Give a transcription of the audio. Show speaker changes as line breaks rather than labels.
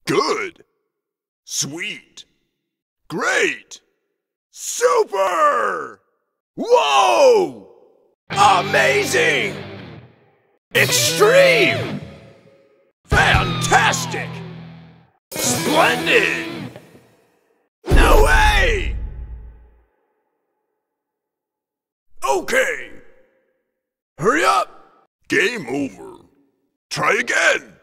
Good. Sweet. Great. Super! Whoa! Amazing! Extreme! Fantastic! Splendid! No way! Okay. Hurry up! Game over. Try again.